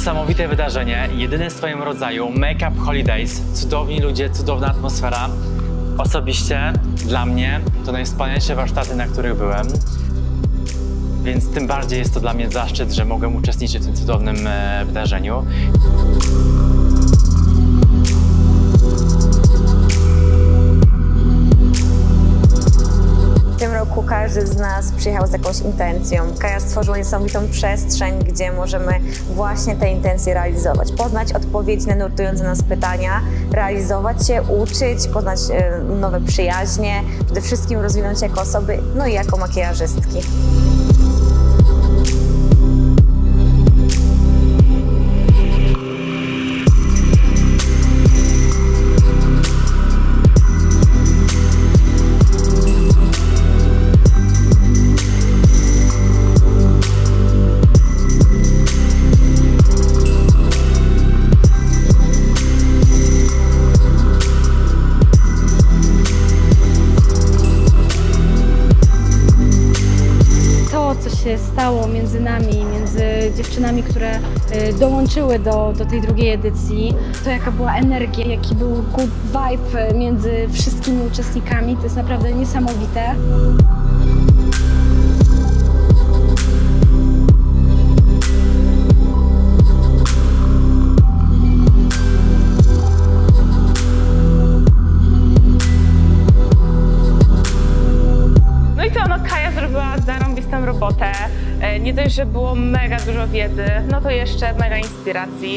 Niesamowite wydarzenie, jedyne w swoim rodzaju, Make Up Holidays, cudowni ludzie, cudowna atmosfera. Osobiście dla mnie to najwspanialsze warsztaty, na których byłem. Więc tym bardziej jest to dla mnie zaszczyt, że mogłem uczestniczyć w tym cudownym wydarzeniu. W tym roku każdy z nas przyjechał z jakąś intencją. Kaja stworzyła niesamowitą przestrzeń, gdzie możemy właśnie te intencje realizować. Poznać odpowiedzi na nurtujące nas pytania, realizować się, uczyć, poznać nowe przyjaźnie, przede wszystkim rozwinąć się jako osoby, no i jako makijażystki. Co się stało między nami, między dziewczynami, które dołączyły do tej drugiej edycji, to jaka była energia, jaki był good vibe między wszystkimi uczestnikami, to jest naprawdę niesamowite. No i co, Kaja zrobiła zarąbistą robotę. Nie dość, że było mega dużo wiedzy, no to jeszcze mega inspiracji.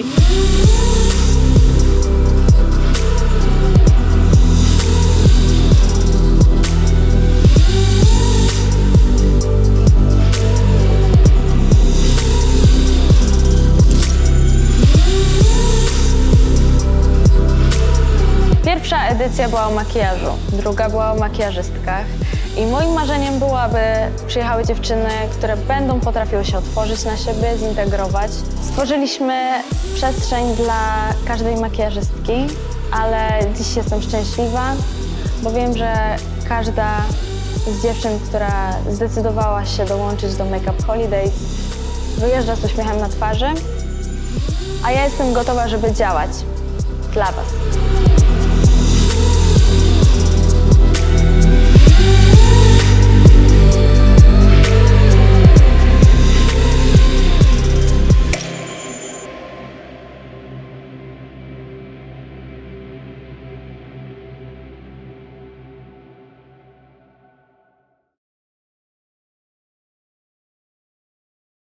Pierwsza edycja była o makijażu, druga była o makijażystkach. I moim marzeniem było, aby przyjechały dziewczyny, które będą potrafiły się otworzyć na siebie, zintegrować. Stworzyliśmy przestrzeń dla każdej makijażystki, ale dziś jestem szczęśliwa, bo wiem, że każda z dziewczyn, która zdecydowała się dołączyć do Make Up Holidays, wyjeżdża z uśmiechem na twarzy, a ja jestem gotowa, żeby działać dla Was.